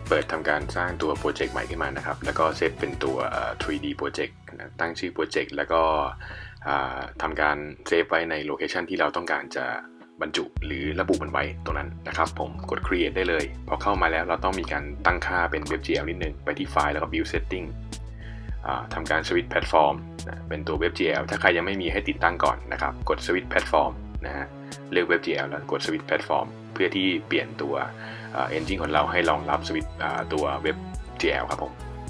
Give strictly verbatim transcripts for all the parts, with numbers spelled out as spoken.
เปิดทำการสร้างตัวโปรเจกต์ใหม่ขึ้นมานะครับแล้วก็เซตเป็นตัว ทรี ดี Project ตั้งชื่อโปรเจกต์แล้วก็ทำการเซฟไว้ในโลเคชันที่เราต้องการจะบรรจุหรือระบุมันไว้ตรงนั้นนะครับผมกด create ได้เลยพอเข้ามาแล้วเราต้องมีการตั้งค่าเป็น WebGL นิดนึงไปที่ไฟล์แล้วก็ build setting ทำการ switch platform เป็นตัว WebGL ถ้าใครยังไม่มีให้ติดตั้งก่อนนะครับกด switch platform นะฮะเลือก WebGL แล้วกด switch platform เพื่อที่เปลี่ยนตัว engine ของเราให้รองรับ switch ตัว WebGL ครับผม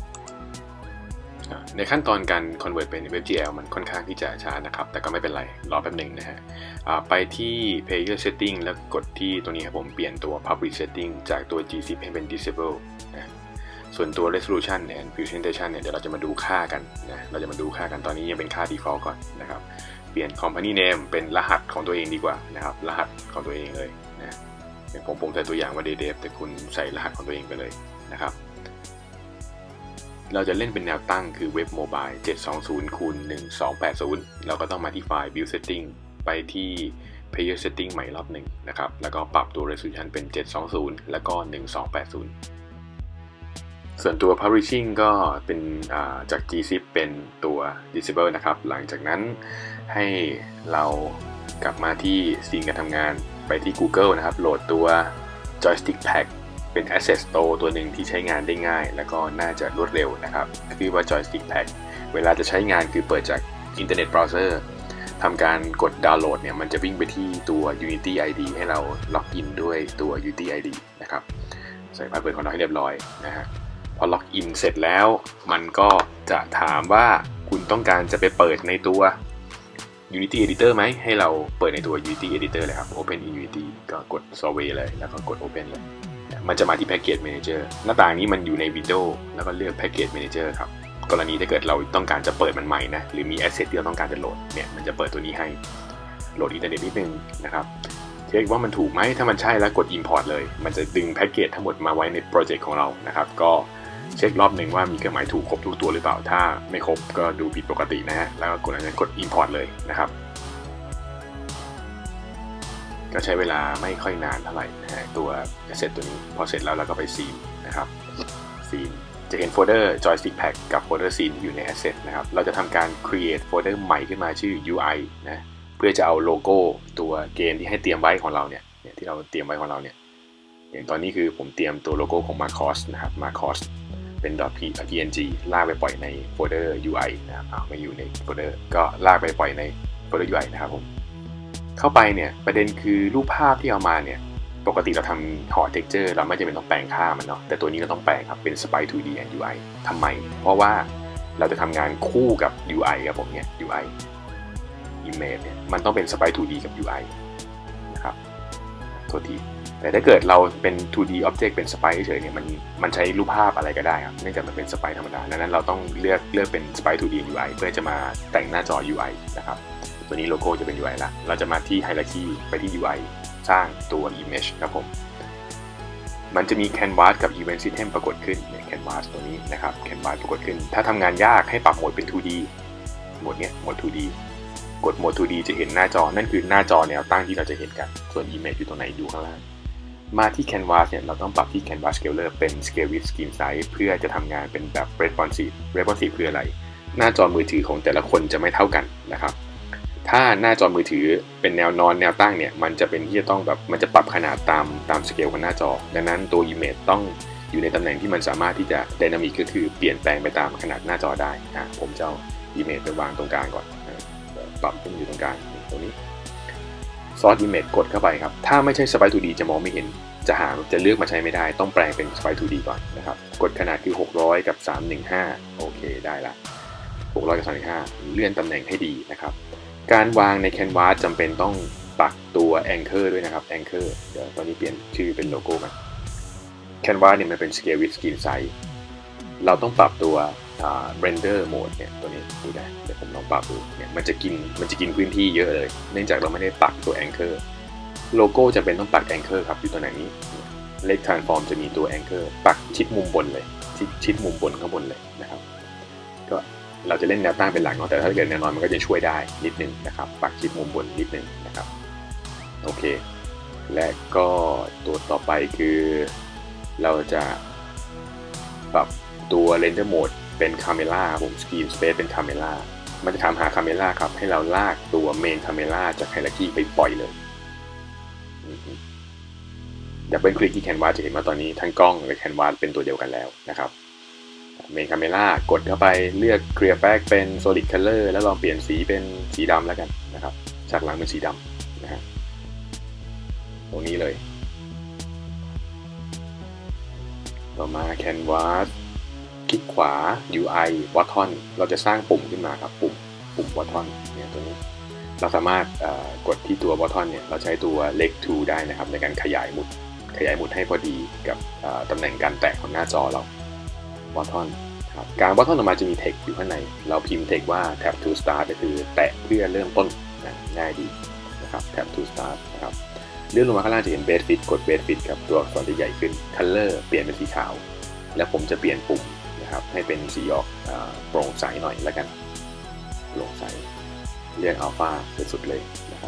ในขั้นตอนการ convert เป็น WebGL มันค่อนข้างที่จะช้านะครับแต่ก็ไม่เป็นไรรอแป๊บหนึ่งนะฮะไปที่ player setting แล้วกดที่ตัวนี้ครับผมเปลี่ยนตัว public setting จากตัว จี ซิป ให้เป็น disable นะส่วนตัว resolution เนี่ย presentation เนี่ยเดี๋ยวเราจะมาดูค่ากันนะเราจะมาดูค่ากันตอนนี้ยังเป็นค่า default ก่อนนะครับเปลี่ยน company name เป็นรหัสของตัวเองดีกว่านะครับรหัสของตัวเองเลยนะผมผมใส่ตัวอย่างว่า dev แต่คุณใส่รหัสของตัวเองไปเลยนะครับเราจะเล่นเป็นแนวตั้งคือเว็บโมบายเจ็ดสองศูนย์คูณหนึ่งสองแปดศูนย์เราก็ต้องมาที่ไฟล์ build setting ไปที่ player setting ใหม่รอบหนึ่งนะครับแล้วก็ปรับตัว resolution เป็นเจ็ดสองศูนย์แล้วก็หนึ่งสองแปดศูนย์ส่วนตัว publishing ก็เป็นจาก จี ซิป เป็นตัว disable นะครับหลังจากนั้นให้เรากลับมาที่ซีนการทำงานไปที่ Google นะครับโหลดตัว joystick packเป็น Asset Store ตัวหนึ่งที่ใช้งานได้ง่ายแล้วก็น่าจะรวดเร็วนะครับคือว่า Joystick Pack เวลาจะใช้งานคือเปิดจาก Internet Browser ทำการกดดาวน์โหลดเนี่ยมันจะวิ่งไปที่ตัว Unity ไอ ดี ให้เราล็อกอินด้วยตัว Unity ไอ ดี นะครับใส่พาสเวิร์ดของเราให้เรียบร้อยนะฮะพอล็อกอินเสร็จแล้วมันก็จะถามว่าคุณต้องการจะไปเปิดในตัว Unity Editor ไหมให้เราเปิดในตัว Unity Editor เลยครับ Open in Unity ก็กด Survey เลยแล้วก็กด Open เลยมันจะมาที่ Package Manager หน้าต่างนี้มันอยู่ใน Windows แล้วก็เลือก Package Manager ครับกรณีถ้าเกิดเราต้องการจะเปิดมันใหม่นะหรือมี Asset ที่เราต้องการจะโหลดเนี่ยมันจะเปิดตัวนี้ให้โหลดอินเทอร์เน็ตนิดนึงนะครับเช็คว่ามันถูกไหมถ้ามันใช่แล้วกด Import เลยมันจะดึงแพ็กเกจทั้งหมดมาไว้ในโปรเจกต์ของเรานะครับก็เช็ครอบหนึ่งว่ามีเครื่องหมายถูกครบทุกตัวหรือเปล่าถ้าไม่ครบก็ดูผิดปกตินะฮะแล้วก็กดอันนั้นกด Import เลยนะครับก็ใช้เวลาไม่ค่อยนานเท่าไหร่นะฮะตัว asset ตัวนี้พอเสร็จแล้วเราก็ไปซีนนะครับซีนจะเห็นโฟลเดอร์ joystick pack กับโฟลเดอร์ซีนอยู่ใน asset นะครับเราจะทำการ create โฟลเดอร์ใหม่ขึ้นมาชื่อ ยู ไอ นะเพื่อจะเอาโลโก้ตัวเกมที่ให้เตรียมไว้ของเราเนี่ยที่เราเตรียมไว้ของเราเนี่ยอย่างตอนนี้คือผมเตรียมตัวโลโก้ของ Marcos นะครับ Marcos เป็น .png ลากไปปล่อยในโฟลเดอร์ ยู ไอ นะครับไม่อยู่ในโฟลเดอร์ก็ลากไปปล่อยในโฟลเดอร์ ยู ไอ นะครับผมเข้าไปเนี่ยประเด็นคือรูปภาพที่เอามาเนี่ยปกติเราทำห่อ texture เราไม่จำเป็นต้องแปลงค่ามันเนาะแต่ตัวนี้เราต้องแปลงครับเป็น Sprite ทู ดี and ยู ไอ ทำไมเพราะว่าเราจะทำงานคู่กับ ยู ไอ ครับผมเนี่ย ยู ไอ image เนี่ยมันต้องเป็น Sprite ทู ดี กับ ยู ไอ นะครับโทษทีแต่ถ้าเกิดเราเป็น ทู ดี object เป็น Sprite เฉยเนี่ยมันมันใช้รูปภาพอะไรก็ได้ครับเนื่องจากมันเป็น Sprite ธรรมดาดังนั้นเราต้องเลือกเลือกเป็น Sprite ทู ดี ยู ไอ เพื่อจะมาแต่งหน้าจอ ยู ไอ นะครับตัวนี้โลโก้จะเป็น ยู ไอ ละเราจะมาที่ Hierarchy ไปที่ ยู ไอ สร้างตัว Image ครับผมมันจะมี Canvas กับ Event System ปรากฏขึ้นเนี่ย Canvas ตัวนี้นะครับ Canvas ปรากฏขึ้นถ้าทำงานยากให้ปรับโหมดเป็น ทู ดี โหมดเนี้ยโหมด ทู ดี กดโหมด ทู ดี จะเห็นหน้าจอนั่นคือหน้าจอแนวตั้งที่เราจะเห็นกันส่วน Image อยู่ตรงไหนอยู่ข้างล่างมาที่ Canvas เนี่ยเราต้องปรับที่ Canvas Scaler เป็น Scale with Screen Size เพื่อจะทำงานเป็นแบบ Responsive Responsive คืออะไรหน้าจอมือถือของแต่ละคนจะไม่เท่ากันนะครับถ้าหน้าจอมือถือเป็นแนวนอนแนวตั้งเนี่ยมันจะเป็นที่จะต้องแบบมันจะปรับขนาดตามตามสเกลของหน้าจอดังนั้นตัว Image ต้องอยู่ในตำแหน่งที่มันสามารถที่จะ Dynamic ก็คือเปลี่ยนแปลงไปตามขนาดหน้าจอได้อ่ะผมจะเอา Image ไปวางตรงกลางก่อนปรับขึ้นอยู่ตรงกลางตรงนี้ Source Image กดเข้าไปครับถ้าไม่ใช่ Sprite ทู ดี จะมองไม่เห็นจะหาจะเลือกมาใช้ไม่ได้ต้องแปลงเป็น Sprite ทู ดี ก่อนนะครับกดขนาดคือหกร้อยกับสามร้อยสิบห้าโอเคได้ละหกร้อยกับสามร้อยสิบห้าเลื่อนตำแหน่งให้ดีนะครับการวางใน Canvas จำเป็นต้องปักตัว Anchor ด้วยนะครับ Anchor เดี๋ยวตอนนี้เปลี่ยนชื่อเป็นโลโก้กัน Canvas เนี่ยมันเป็น Scale with Screen Size เราต้องปรับตัว Render Mode เนี่ยตัวนี้ดูได้เดี๋ยวผมลองปรับดูเนี่ยมันจะกินมันจะกินพื้นที่เยอะเลยเนื่องจากเราไม่ได้ปักตัว Anchor โลโก้จะเป็นต้องปัก Anchor ครับอยู่ตัวไหนนี้เลข Transform จะมีตัว Anchor ปักชิดมุมบนเลยชิดชิดมุมบนข้างบนเลยนะครับก็เราจะเล่นแนวตั้งเป็นหลักเนาะแต่ถ้าเกิดแนวนอนมันก็จะช่วยได้นิดนึงนะครับปักชิดมุมบนนิดนึงนะครับโอเคและก็ตัวต่อไปคือเราจะปรับตัว Render Mode เป็น Camera ผม Screen Space เป็น Camera มันจะถามหา Camera ครับให้เราลากตัว Main Camera จาก Hierarchy ไปปล่อยเลยดับเบิลคลิกที่ Canvas จะเห็นว่าตอนนี้ทั้งกล้องและ Canvas เป็นตัวเดียวกันแล้วนะครับ Main Camera กดเข้าไปเลือก Clear Back เป็น Solid Color แล้วลองเปลี่ยนสีเป็นสีดำแล้วกันนะครับฉากหลังเป็นสีดำนะฮะตรงนี้เลยต่อมา Canvas คลิกขวา ยู ไอ Button เราจะสร้างปุ่มขึ้นมาครับปุ่มปุ่ม Button เนี่ยตัวนี้เราสามารถกดที่ตัว Button เนี่ยเราใช้ตัว Leg Tool ได้นะครับในการขยายหมุดขยายหมุดให้พอดีกับตำแหน่งการแตะของหน้าจอเรา Button ครับการ Button ออกมาจะมี text อยู่ข้างในเราพิมพ์ text ว่า Tap to Start ก็คือแตะเพื่อเริ่มต้นนะง่ายดีนะครับ Tap to Start นะครับเลื่อนลงมาข้างล่างจะเห็น Base Fit กด Base Fit กับตัวอักษรที่ใหญ่ขึ้น Color เปลี่ยนเป็นสีขาวแล้วผมจะเปลี่ยนปุ่มนะครับให้เป็นสีออกโปร่งใสหน่อยแล้วกันโปร่งใสเรียก Alpha เป็นสุดเลยนะครับ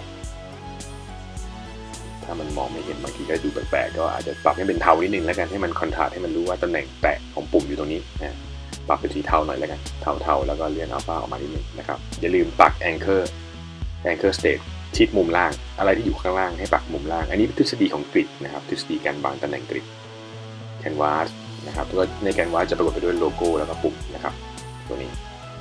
ถ้ามันมองไม่เห็นบางทีก็ดูแปลกๆก็อาจจะปรับให้เป็นเทานิดนึงแล้วกันให้มันคอนทราสต์ให้มันรู้ว่าตำแหน่งแตะของปุ่มอยู่ตรงนี้นะปรับเป็นสีเทาหน่อยแล้วกันเทาๆแล้วก็เรียก Alpha ออกมานิดนึงนะครับอย่าลืมปัก Anchor Anchor State ชิดมุมล่างอะไรที่อยู่ข้างล่างให้ปักมุมล่างอันนี้ทฤษฎีของกริดนะครับทฤษฎีการวางตำแหน่งกริด Canvas นะครับตัวใน Canvas จะปรากฏไปด้วยโลโก้แล้วก็ปุ่มนะครับตัวนี้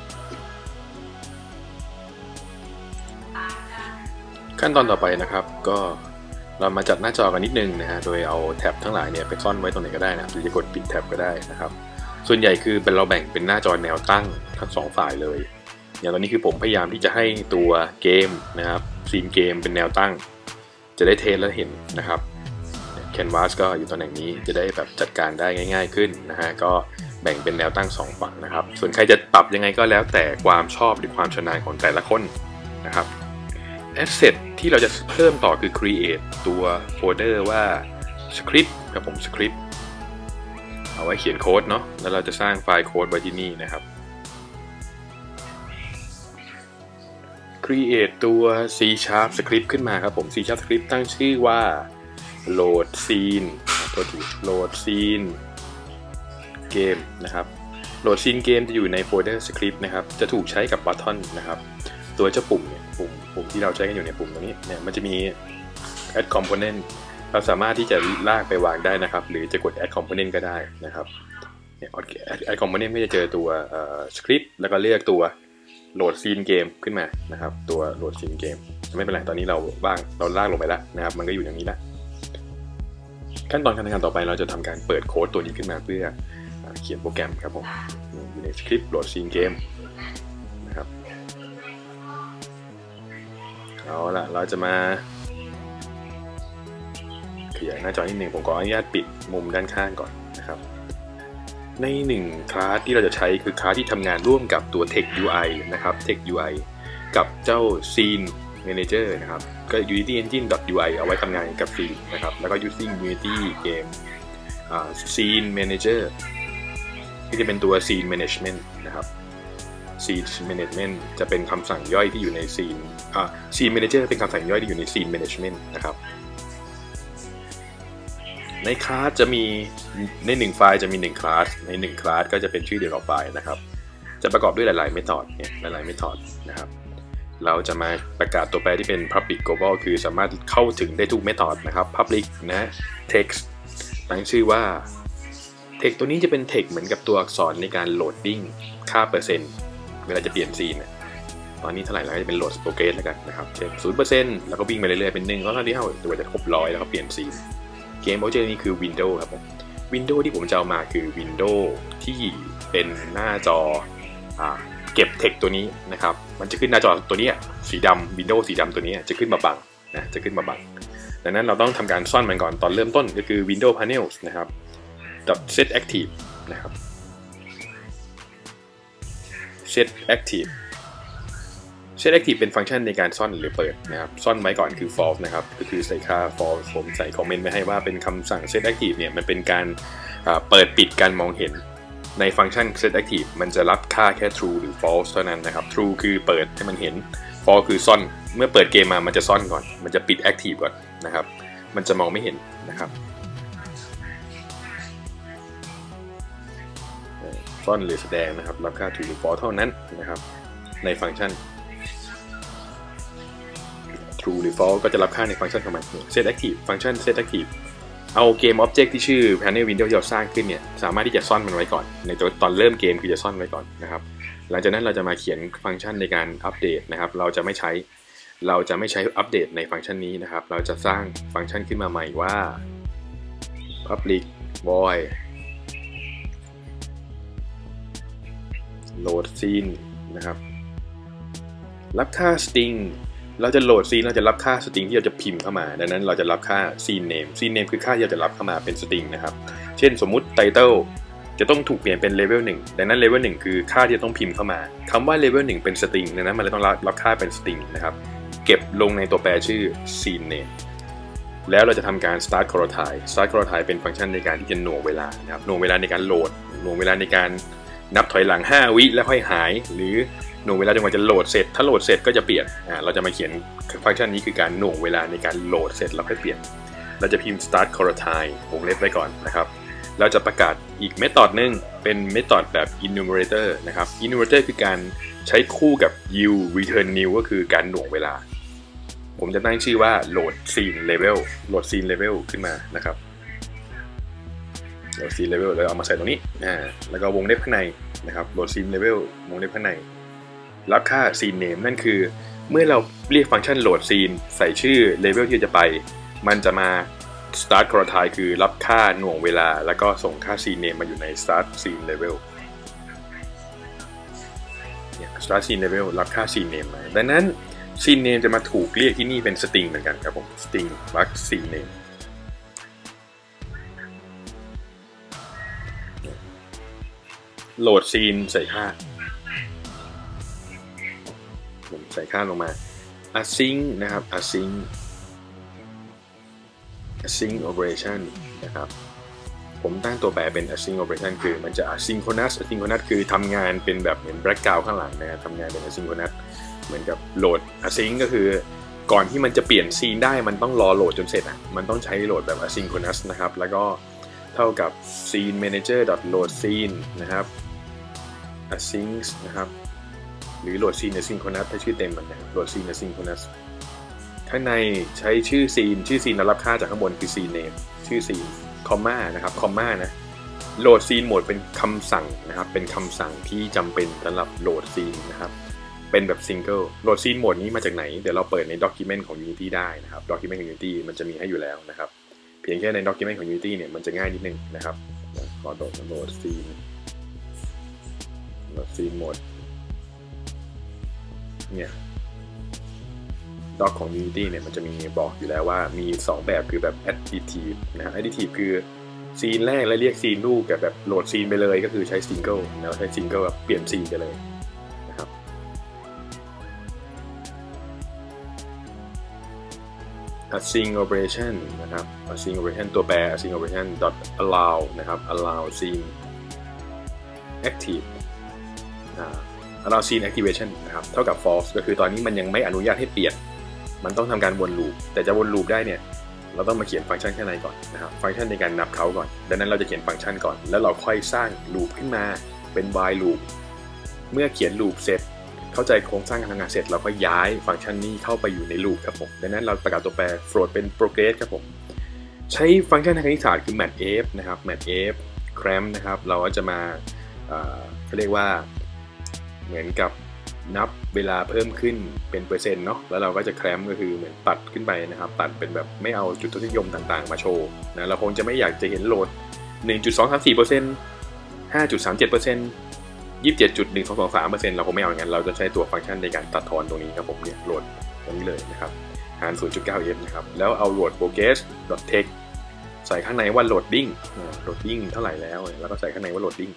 ขั้นตอนต่อไปนะครับก็เรามาจัดหน้าจอกันนิดนึงนะฮะโดยเอาแท็บทั้งหลายเนี่ยไปซ่อนไว้ตรงไหนก็ได้นะหรือจะกดปิดแท็บก็ได้นะครับส่วนใหญ่คือเป็นเราแบ่งเป็นหน้าจอแนวตั้งทั้งสองฝ่ายเลยอย่างตอนนี้คือผมพยายามที่จะให้ตัวเกมนะครับซีนเกมเป็นแนวตั้งจะได้เทสแล้วเห็นนะครับ Canvas ก็อยู่ตำแหน่งนี้จะได้แบบจัดการได้ง่ายๆขึ้นนะฮะก็แบ่งเป็นแนวตั้งสองฝั่งนะครับส่วนใครจะปรับยังไงก็แล้วแต่ความชอบหรือความชำนาญของแต่ละคนนะครับAsset ที่เราจะเพิ่มต่อคือ create ตัวโฟลเดอร์ว่า script ครับผม script เอาไว้เขียนโค้ดเนาะแล้วเราจะสร้างไฟล์โค้ดไว้ที่นี่นะครับ create ตัว C Sharp script ขึ้นมาครับผม C Sharp script ตั้งชื่อว่า load scene ตัวที่ load scene game นะครับ load scene game จะอยู่ในโฟลเดอร์ script นะครับจะถูกใช้กับ button นะครับตัวเจ้าปุ่มเนี่ยปุ่มปุ่มที่เราใช้กันอยู่ในปุ่มตรงนี้เนี่ยมันจะมี add component เราสามารถที่จะลากไปวางได้นะครับหรือจะกด add component ก็ได้นะครับเนี่ย add component ก็จะเจอตัว script แล้วก็เลือกตัว load scene game ขึ้นมานะครับตัว load scene game ไม่เป็นไรตอนนี้เราว่างเราลากลงไปแล้วนะครับมันก็อยู่อย่างนี้แล้วขั้นตอนการทำงานต่อไปเราจะทำการเปิดโค้ดตัวนี้ขึ้นมาเพื่อเขียนโปรแกรมครับผมอยู่ใน script load scene gameนะครับเอาละเราจะมาขยายหน้าจอนิดหนึ่งผมขออนุญาตปิดมุมด้านข้างก่อนนะครับในหนึ่งคลาสที่เราจะใช้คือคลาสที่ทำงานร่วมกับตัว Text ยู ไอ นะครับ Text ยู ไอ กับเจ้า Scene Manager นะครับก็ Unity Engine .ui เอาไว้ทำงานกับ Scene นะครับแล้วก็ using Unity Game Scene Manager ที่จะเป็นตัว Scene Management นะครับ Scene Management จะเป็นคำสั่งย่อยที่อยู่ใน Scene อ่า Scene Manager เป็นคำสั่งย่อยที่อยู่ใน Scene Management นะครับในคลาสจะมีในหนึ่งไฟล์จะมีหนึ่งคลาสในหนึ่งคลาสก็จะเป็นชื่อเดียวกับไฟล์นะครับจะประกอบด้วยหลายๆเมธอดเนี่ยหลายๆเมธอดนะครับเราจะมาประกาศตัวแปรที่เป็น public global คือสามารถเข้าถึงได้ทุกเมธอดนะครับ public นะ text ตั้งชื่อว่า text ตัวนี้จะเป็น text เหมือนกับตัวอักษรในการ loading ค่าเปอร์เซ็นต์เวลาจะเปลี่ยนซีนตอนนี้เท่าไหร่แล้วจะเป็น load progress แล้วกันนะครับเช่น ศูนย์เปอร์เซ็นต์ แล้วก็วิ่งไปเรื่อยๆเป็นหนึ่งเพราะตอนนี้เท่าตัวจะครบร้อยแล้วก็เปลี่ยนซีนเกมโปรเจกต์นี้คือ Windows ครับผม Windows ที่ผมจะเอามาคือ Windows ที่เป็นหน้าจออ่าเก็บ text ตัวนี้นะครับมันจะขึ้นหน้าจอตัวนี้สีดำ Windows สีดำตัวนี้จะขึ้นมาบังนะจะขึ้นมาบังดังนั้นเราต้องทำการซ่อนมันก่อนตอนเริ่มต้นก็คือ Windows Panels นะครับ set active นะครับ set active set active เป็นฟังก์ชันในการซ่อนหรือเปิดนะครับซ่อนไว้ก่อนคือ false นะครับก็คือใส่ค่า false ผมใส่คอมเมนต์ไว้ให้ว่าเป็นคำสั่ง set active เนี่ยมันเป็นการเปิดปิดการมองเห็นในฟังก์ชัน set active มันจะรับค่าแค่ true หรือ false เท่านั้นนะครับ true คือเปิดให้มันเห็น false คือซ่อนเมื่อเปิดเกมมามันจะซ่อนก่อนมันจะปิด active ก่อนนะครับมันจะมองไม่เห็นนะครับซ่อนหรือแสดงนะครับรับค่า true หรือ false เท่านั้นนะครับในฟังก์ชัน true หรือ false ก็จะรับค่าในฟังก์ชันของมัน set active ฟังก์ชัน set active เอาเกม object ที่ชื่อ panel window ที่เราสร้างขึ้นเนี่ยสามารถที่จะซ่อนมันไว้ก่อนในตอนเริ่มเกมคือจะซ่อนไว้ก่อนนะครับหลังจากนั้นเราจะมาเขียนฟังก์ชันในการอัปเดตนะครับเราจะไม่ใช้เราจะไม่ใช้อัปเดตในฟังก์ชันนี้นะครับเราจะสร้างฟังก์ชันขึ้นมาใหม่ว่า public void load scene นะครับรับค่า string เราจะโหลด scene เราจะรับค่า string ที่เราจะพิมพ์เข้ามาดังนั้นเราจะรับค่า scene name scene name คือค่าที่เราจะรับเข้ามาเป็น string นะครับเช่นสมมุติ title จะต้องถูกเปลี่ยนเป็น level หนึ่งดังนั้น level หนึ่งคือค่าที่จะต้องพิมพ์เข้ามาคำว่า level หนึ่งเป็น string ดังนั้นมันเลยต้องรับรับค่าเป็น string นะครับเก็บลงในตัวแปรชื่อ scene name แล้วเราจะทำการ start chorotype start chorotype เป็นฟังก์ชันในการที่จะหน่วงเวลานะครับหน่วงเวลาในการโหลดหน่วงเวลาในการนับถอยหลังห้าวิแล้วค่อยหายหรือหน่วงเวลาจนกว่าจะโหลดเสร็จถ้าโหลดเสร็จก็จะเปลี่ยนอ่าเราจะมาเขียนฟังก์ชันนี้คือการหน่วงเวลาในการโหลดเสร็จแล้วค่อยเปลี่ยนเราจะพิมพ์ start chorotype วงเล็บไว้ก่อนนะครับเราจะประกาศอีกเมธอดนึงเป็นเมธอดแบบ enumerator นะครับ enumerator คือการใช้คู่กับ u return new ก็คือการหน่วงเวลาผมจะตั้งชื่อว่า load scene level load scene level ขึ้นมานะครับload scene level แล้วเอามาใส่ตรงนี้อ่าแล้วก็วงเล็บข้างในนะครับ load scene level วงเล็บข้างในรับค่า scene name นั่นคือเมื่อเราเรียกฟังก์ชัน load scene ใส่ชื่อ level ที่จะไปมันจะมา start chorotype คือรับค่าหน่วงเวลาแล้วก็ส่งค่า scene name มาอยู่ใน start scene level เนี่ย start scene level รับค่า scene name มาดังนั้น scene name จะมาถูกเรียกที่นี่เป็น string เหมือนกันครับผม string วัก scene nameโหลดซีนใส่ค่าผมใส่ค่าลงมา async นะครับ async async operation นะครับผมตั้งตัวแปรเป็น async operation คือมันจะ asynchronous asynchronous คือทำงานเป็นแบบเหมือน background ข้างหลังนะทำงานเป็น asynchronous เหมือนกับโหลด async ก็คือก่อนที่มันจะเปลี่ยนซีนได้มันต้องรอโหลดจนเสร็จอ่ะมันต้องใช้โหลดแบบ asynchronous นะครับแล้วก็เท่ากับ scene manager load scene นะครับ async นะครับหรือ load scene asynchronous ถ้าชื่อเต็มมันนะ load scene asynchronous ข้างในใช้ชื่อ scene ชื่อ scene แล้วรับค่าจากข้างบนคือ scene name ชื่อ scene คอมมานะครับคอมมานะ load scene mode เป็นคำสั่งนะครับเป็นคำสั่งที่จำเป็นสำหรับ load scene นะครับเป็นแบบ single load scene mode นี้มาจากไหนเดี๋ยวเราเปิดใน document ของ Unity ได้นะครับ document ของ Unity มันจะมีให้อยู่แล้วนะครับเพียงแค่ใน document ของ Unity เนี่ยมันจะง่ายนิดนึงนะครับขอโดด load scene load scene mode เนี่ย doc ของ Unity เนี่ยมันจะมีบอกอยู่แล้วว่ามีสองแบบคือแบบ additive นะ additive คือซีนแรกแล้วเรียกซีนลูกกับแบบโหลดซีนไปเลยก็คือใช้ single แล้วใช้ single แบบเปลี่ยนซีนไปเลยนะครับasync operation นะครับ async operation ตัวแปร async operation dot allow นะครับ allow scene active allow scene activation นะครับเท่ากับ false ก็คือตอนนี้มันยังไม่อนุญาตให้เปลี่ยนมันต้องทำการวนลูปแต่จะวนลูปได้เนี่ยเราต้องมาเขียนฟังก์ชันข้างในก่อนนะครับฟังก์ชันในการนับเขาก่อนดังนั้นเราจะเขียนฟังก์ชันก่อนแล้วเราค่อยสร้างลูปขึ้นมาเป็น while loop เมื่อเขียนลูปเสร็จเข้าใจโครงสร้างการทำงานเสร็จเราก็ย้ายฟังก์ชันนี้เข้าไปอยู่ในลูปครับผมดังนั้นเราประกาศตัวแปร float เป็น progress ครับผมใช้ฟังก์ชันทางคณิตศาสตร์คือ matf นะครับ matf cramp นะครับเราก็จะมาเขาเรียกว่าเหมือนกับนับเวลาเพิ่มขึ้นเป็นเปอร์เซ็นต์เนาะแล้วเราก็จะแครมก็คือเหมือนตัดขึ้นไปนะครับตัดเป็นแบบไม่เอาจุดทศนิยมต่างๆมาโชว์นะเราคงจะไม่อยากจะเห็นโหลด หนึ่งจุดสองสามสี่เปอร์เซ็นต์ ห้าจุดสามเจ็ดเปอร์เซ็นต์ ยี่สิบเจ็ดจุดหนึ่งสองสองสามเปอร์เซ็นต์ เราคงไม่เอาอย่างนั้นเราจะใช้ตัวฟังก์ชันในการตัดทอนตรงนี้ครับผมเนี่ยโหลดตรงนี้เลยนะครับหาร ศูนย์จุดเก้า เอฟ นะครับแล้วเอาโหลด progress text ใส่ข้างในว่า loading loading เท่าไหร่แล้วแล้วก็ใส่ข้างในว่า loading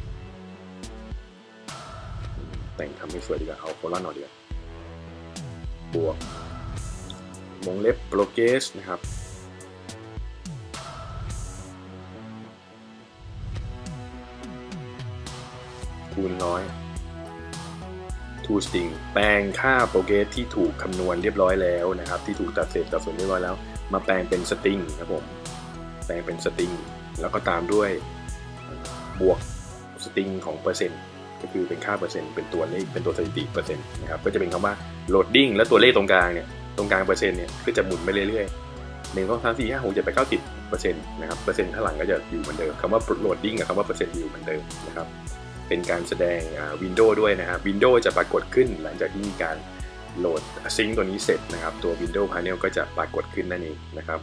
แต่งทำให้สวยดีกว่าเอาโคลอนหน่อยดีกว่าบวกวงเล็บ progress นะครับคูณร้อย to string แปลงค่า progress ที่ถูกคำนวณเรียบร้อยแล้วนะครับที่ถูกตัดเศษตัดส่วนเรียบร้อยแล้วมาแปลงเป็น string ครับผมแปลงเป็น string แล้วก็ตามด้วยบวกสตริงของเปอร์เซ็นต์ก็คือเป็นค่าเปอร์เซ็นต์เป็นตัวเลขเป็นตัวสถิติเปอร์เซ็นต์นะครับก็จะเป็นคำว่า loading และตัวเลขตรงกลางเนี่ยตรงกลางเปอร์เซ็นต์เนี่ยก็จะหมุนไปเรื่อยๆหนึ่งสองสามสี่ห้าหกเจ็ดแปดเก้าสิบเปอร์เซ็นต์นะครับเปอร์เซ็นต์ข้างหลังก็จะอยู่เหมือนเดิมคำว่า loading กับคำว่าเปอร์เซ็นต์อยู่เหมือนเดิมนะครับเป็นการแสดงวินโดว์ด้วยนะครับวินโดว์จะปรากฏขึ้นหลังจากที่มีการโหลดซิงค์ตัวนี้เสร็จนะครับตัว Windows Panel ก็จะปรากฏขึ้นนั่นเองนะครับ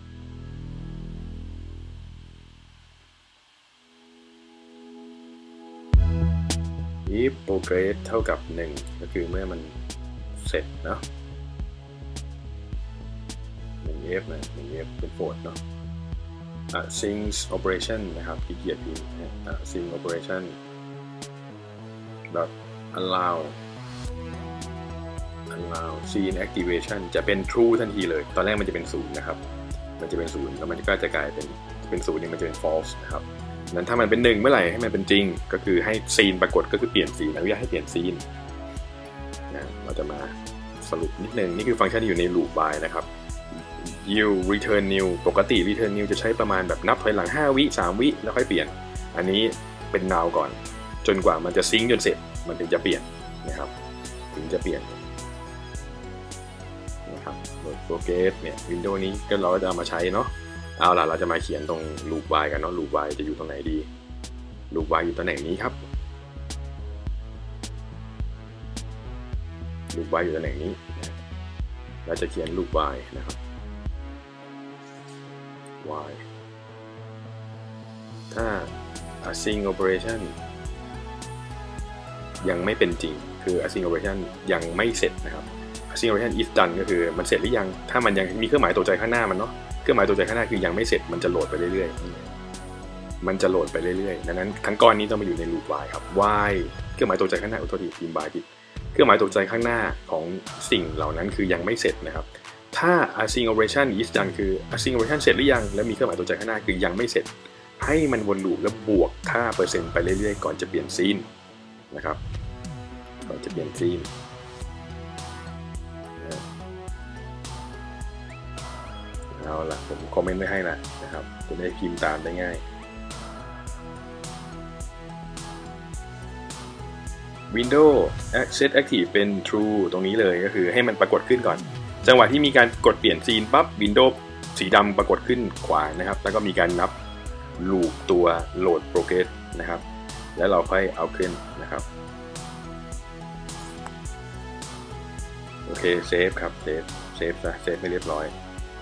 if progress เท่ากับหนึ่งก็คือเมื่อมันเสร็จเนาะหนึ่ง f นะหนึ่ง f เป็นโฟลดเนาะ async operation นะครับที่เกียรติพิมพ์ async operation dot allow allow scene activation จะเป็น true ทันทีเลยตอนแรกมันจะเป็นศูนย์นะครับมันจะเป็นศูนย์แล้วมันก็จะกลายเป็นเป็นศูนย์นี่มันจะเป็น false นะครับนั้นถ้ามันเป็นหนึ่งเมื่อไหร่ให้มันเป็นจริงก็คือให้ซีนปรากฏก็คือเปลี่ยนซีนอนุญาตให้เปลี่ยนซีนนะเราจะมาสรุปนิดนึงนี่คือฟังก์ชันที่อยู่ใน loop by นะครับ yield return new ปกติ return new จะใช้ประมาณแบบนับถอยหลังห้าวิสามวิแล้วค่อยเปลี่ยนอันนี้เป็น now ก่อนจนกว่ามันจะซิงค์จนเสร็จมันถึงจะเปลี่ยนนะครับถึงจะเปลี่ยนนะครับโหลดโปรเกรสเนี่ย Windows นี้ก็เราจะเอามาใช้เนาะเอาล่ะเราจะมาเขียนตรง loop by กันเนาะ loop by จะอยู่ตรงไหนดี loop by อยู่ตำแหน่งนี้ครับ loop by อยู่ตำแหน่งนี้เราจะเขียน loop by นะครับ y ถ้า async operation ยังไม่เป็นจริงคือ async operation ยังไม่เสร็จนะครับ async operation is done ก็คือมันเสร็จหรือยังถ้ามันยังมีเครื่องหมายตกใจข้างหน้ามันเนาะเครื่องหมายตกใจข้างหน้าคือยังไม่เสร็จมันจะโหลดไปเรื่อยๆมันจะโหลดไปเรื่อยๆดังนั้นทั้งก้อนนี้ต้องมาอยู่ใน loop y ครับ y เครื่องหมายตกใจข้างหน้าอุทธีพิมพ์ by ผิดเครื่องหมายตกใจข้างหน้าของสิ่งเหล่านั้นคือยังไม่เสร็จนะครับถ้า async operation is done คือ async operation เสร็จหรือยังแล้วมีเครื่องหมายตกใจข้างหน้าคือยังไม่เสร็จให้มันวนลูปแล้วบวกค่าเปอร์เซ็นต์ไปเรื่อยๆก่อนจะเปลี่ยนซีนนะครับก่อนจะเปลี่ยนซีนเอาล่ะผมคอมเมนต์ไว้ให้ละนะครับจะได้พิมพ์ตามได้ง่าย Windows Set Active เป็น True ตรงนี้เลยก็คือให้มันปรากฏขึ้นก่อนจังหวะที่มีการกดเปลี่ยนซีนปั๊บ Windows สีดำปรากฏขึ้นขวานะครับแล้วก็มีการนับลูปตัวโหลดโปรเกรสนะครับแล้วเราค่อยเอาขึ้นนะครับโอเคเซฟครับเซฟเซฟนะเซฟไม่เรียบร้อย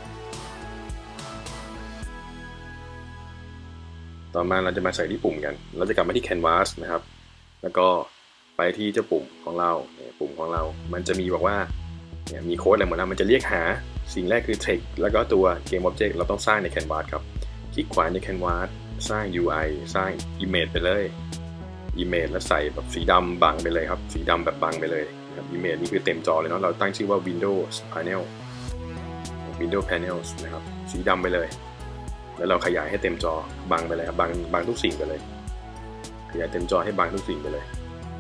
ต่อมาเราจะมาใส่ที่ปุ่มกันเราจะกลับมาที่ Canvas นะครับแล้วก็ไปที่เจ้าปุ่มของเราเนี่ยปุ่มของเรามันจะมีบอกว่าเนี่ยมีโค้ดอะไรหมดแล้วมันจะเรียกหาสิ่งแรกคือ text แล้วก็ตัว game object เราต้องสร้างใน Canvas ครับคลิกขวาใน Canvas สร้าง ยู ไอ สร้าง image ไปเลย image แล้วใส่แบบสีดำบังไปเลยครับสีดำแบบบังไปเลยครับ image นี่คือเต็มจอเลยเนาะเราตั้งชื่อว่า Windows Panel Windows Panels นะครับสีดำไปเลยแล้วเราขยายให้เต็มจอบังไปเลยครับบังบังทุกสิ่งไปเลยขยายเต็มจอให้บังทุกสิ่งไปเลย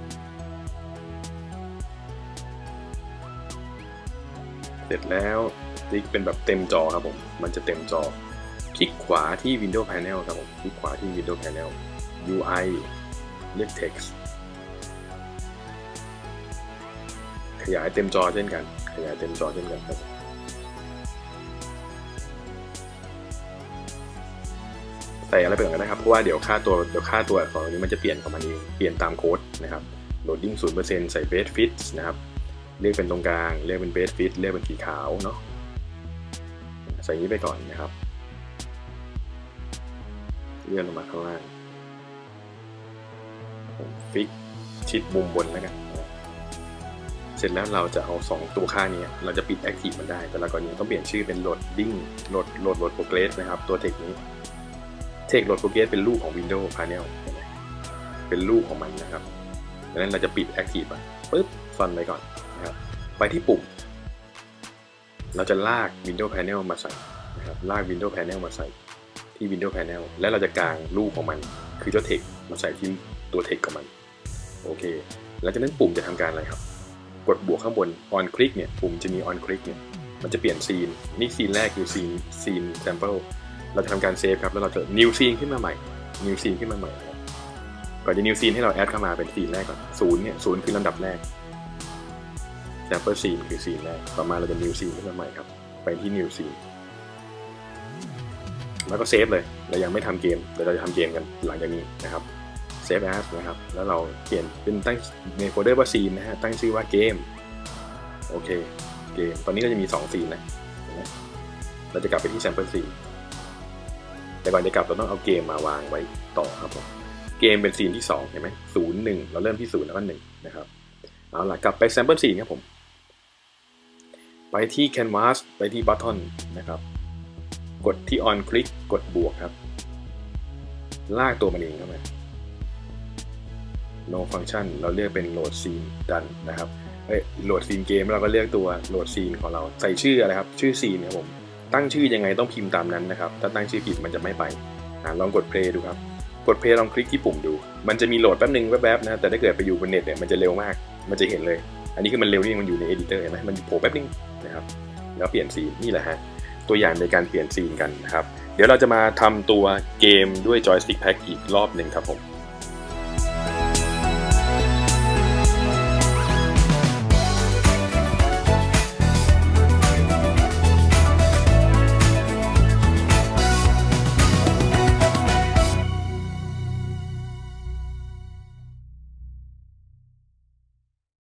เสร็จแล้วติ๊กเป็นแบบเต็มจอครับผมมันจะเต็มจอคลิกขวาที่ Windows Panel ครับผมคลิกขวาที่ Windows Panel ยู ไอ เลือก Text ขยายเต็มจอเช่นกันขยายเต็มจอเช่นกันครับใส่อะไรไปก่อนก็ได้ครับเพราะว่าเดี๋ยวค่าตัวเดี๋ยวค่าตัวอักษรนี้มันจะเปลี่ยนของมันเองเปลี่ยนตามโค้ดนะครับ loading ศูนย์เปอร์เซ็นต์ ใส่ base fit นะครับเรียกเป็นตรงกลางเรียกเป็น base fit เรียกเป็นสีขาวเนาะใส่นี้ไปก่อนนะครับเลื่อนลงมาข้างล่างฟิกชิดมุมบนแล้วกันเสร็จแล้วเราจะเอาสองตัวค่านี้เราจะปิด active มันได้แต่ละกรณีต้องเปลี่ยนชื่อเป็น loading load load load progress นะครับตัว text นี้ text load progress เป็นรูปของ Windows Panel เป็นรูปของมันนะครับดังนั้นเราจะปิด active อ่ะปึ๊บซ่อนไว้ก่อนนะครับไปที่ปุ่มเราจะลาก Windows Panel มาใส่นะครับลาก Windows Panel มาใส่ที่ Windows Panel และเราจะกางรูปของมันคือเจ้า text มาใส่ที่ตัว text ของมันโอเคหลังจากนั้นปุ่มจะทำการอะไรครับกดบวกข้างบน on click เนี่ยปุ่มจะมี on click เนี่ยมันจะเปลี่ยนซีนนี่ซีนแรกคือซีนซีน sample เราจะทำการเซฟครับแล้วเราจะ new scene ขึ้นมาใหม่ new scene ขึ้นมาใหม่ครับก่อนจะ new scene ให้เราแอดเข้ามาเป็นซีนแรกก่อนศูนย์เนี่ยศูนย์คือลำดับแรก sample scene คือซีนแรกต่อมาเราจะ new scene ขึ้นมาใหม่ครับไปที่ new scene แล้วก็เซฟเลยเรายังไม่ทำเกมเดี๋ยวเราจะทำเกมกันหลังจากนี้นะครับเซฟ as นะครับแล้วเราเปลี่ยนเป็นตั้งในโฟลเดอร์ว่าซีนนะฮะตั้งชื่อว่าเกมโอเคเกมตอนนี้เราจะมีสองซีนนะเราจะกลับไปที่ sample scene แต่ก่อนจะกลับเราต้องเอาเกมมาวางไว้ต่อครับผมเกมเป็นซีนที่สองเห็นไหมศูนย์หนึ่งเราเริ่มที่ศูนย์แล้วก็หนึ่งนะครับเอาล่ะกลับไป sample scene ครับผมไปที่ canvas ไปที่ button นะครับกดที่ on click กดบวกครับลากตัวมันเองเข้ามา no function เราเลือกเป็น load scene done นะครับเอ้ย load scene game เราก็เลือกตัว load scene ของเราใส่ชื่ออะไรครับชื่อ scene ครับผมตั้งชื่อยังไงต้องพิมพ์ตามนั้นนะครับถ้าตั้งชื่อผิดมันจะไม่ไปลองกด play ดูครับกด play ลองคลิกที่ปุ่มดูมันจะมีโหลดแป๊บนึงแป๊บๆนะแต่ถ้าเกิดไปอยู่บนเน็ตเนี่ยมันจะเร็วมากมันจะเห็นเลยอันนี้คือมันเร็วนี่มันอยู่ใน editor เห็นไหมมันโผล่แป๊บนึงนะครับแล้วเปลี่ยนซีนนี่แหละฮะตัวอย่างในการเปลี่ยนซีนกันนะครับเดี๋ยวเราจะมาทำตัวเกมด้วย joystick pack อีกรอบหนึ่งครับผม